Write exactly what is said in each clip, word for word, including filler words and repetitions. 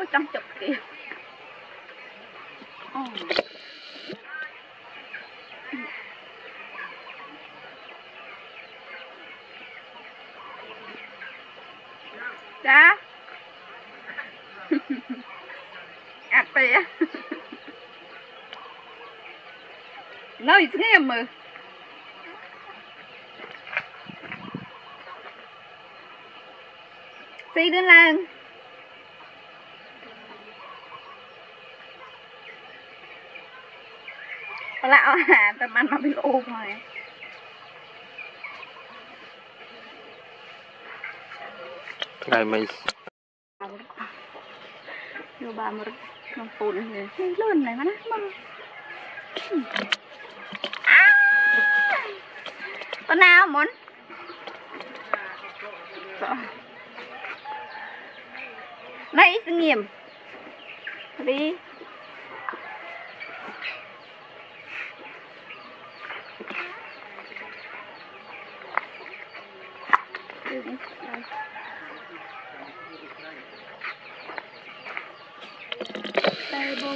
trong chụp kìa. Dạ. À tìa. Nơi nghe mà. Xí đến lần. Lão à, tao ăn nó bị ôm rồi. Ngày mày vô bà một con phun này lớn này mà nó con nào muốn này kinh nghiệm đi tay bôi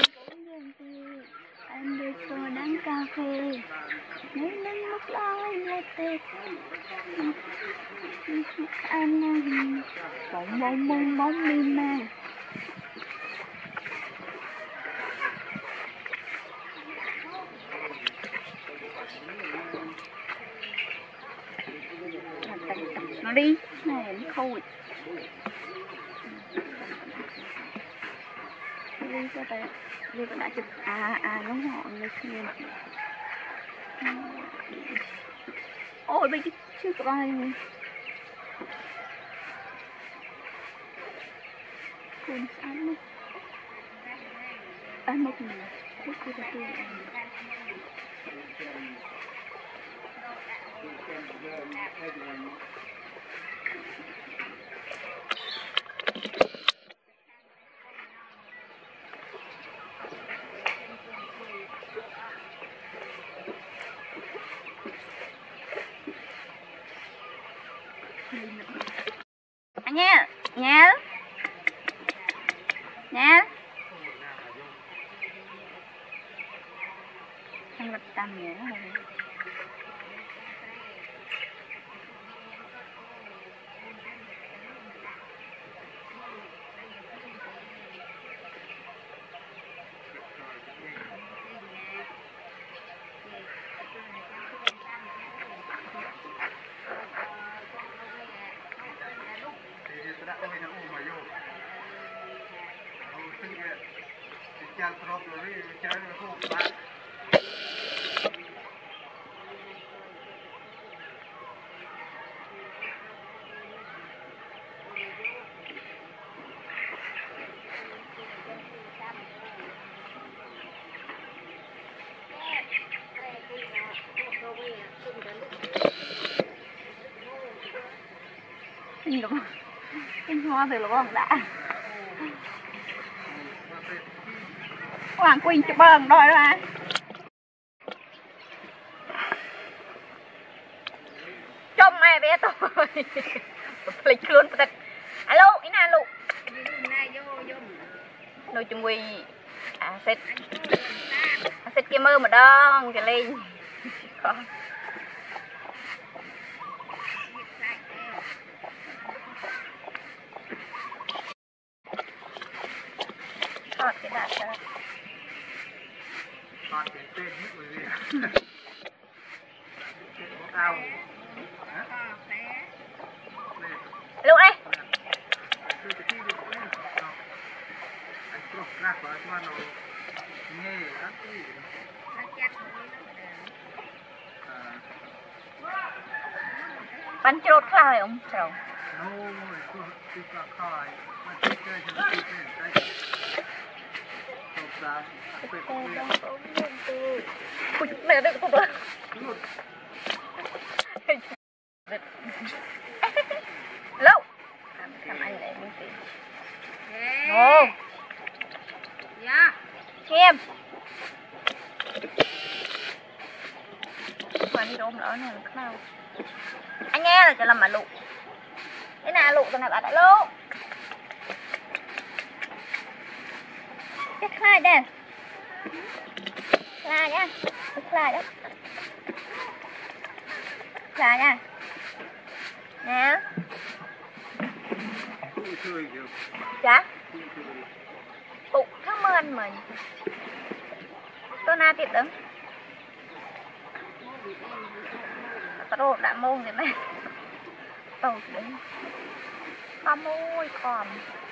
em đi xô đánh cà phê nếu nâng mức lái vô tết anh bóng bóng bóng bóng đi mà nó đi này nó khui đi cho tay đi có đã chụp à à nó họ người kia ôi bây giờ chưa có ai này cùng ăn luôn ăn một mình lúc kia là tôi ăn nha nha nha ăn vật tầm vậy đó Đúng không? Anh hoa từ lúc đã Hoàng Quỳnh chụp bờn đôi đó à Trông ai bé tôi lịch luôn thật alo ý nào lụ đôi chung quy à xếp xếp kia mơ mà đó cái lên Hot cái đạt đó. Hot cái tên hết rồi gì à? Ao. Lúc đây. Bắn chốt khai không? Chào. Ôi, này đây không được. Lâu. Thằng anh lại muốn gì? Ồ. Dạ. Em. Mà đi đôm nữa này là nào. Anh nghe là cho làm mà lụ. Thế nào lụ tụi này bạn đã lụ. cái khai đây khai nha cái khai đó khai nha nè dạ bụng cảm ơn mình tôi na tiệt đứng tôi đã môn rồi mẹ tôi đứng con môi còn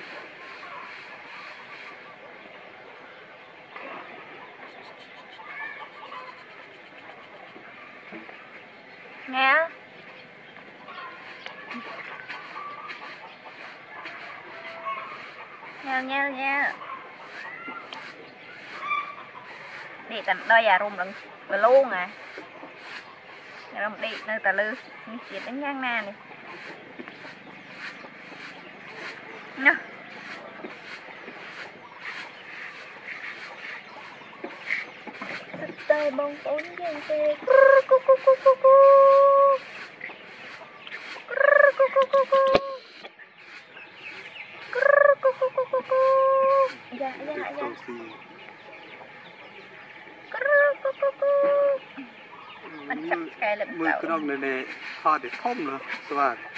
nghe nghe nghe nghe đi tận đây à rung đừng vừa luôn à rung đi nơi tà lư như chuyện đánh ngang na này nhá tay bông bốn dân tê cu cu cu cu cu cu cu cu cu cu dạ dạ dạมันจับแกเลยมือกระดองในในพอเด็ดท่อมเนาะสวัสดี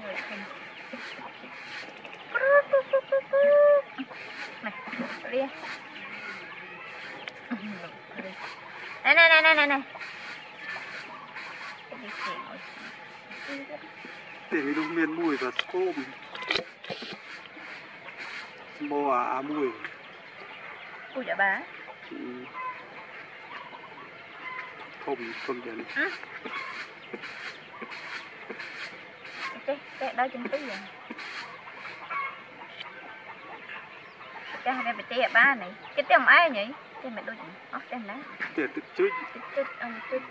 เรียnày này này này này này để mình đúng miên mùi và tôm bò à mùi mùi chả bá tôm tôm vậy cái cái đó chân tí vậy cái này phải tỉa ba này cái tỉa ai nhỉ cái mẹ đôi gì ốc trên đó tỉa tự chút tự chút ông chút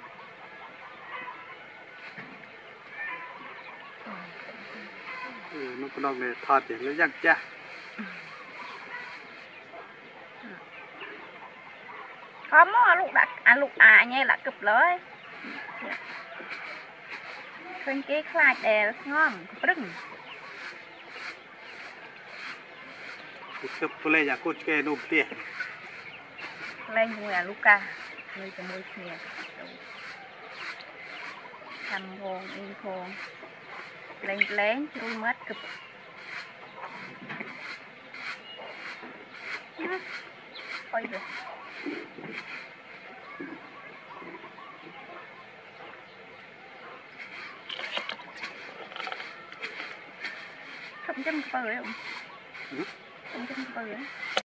nó còn đang này thà tiền nó giăng cha không á lúc đặt à lúc à nghe là cụp lưỡi khơi cái khai đè ngon rừng cụp lên nhà cô chơi nôm tiền lên mùi à Luca mùi cho mùi kia thầm hồn in hồn lên lén chui mất cụp ôi giời không chấm bơ không không chấm bơ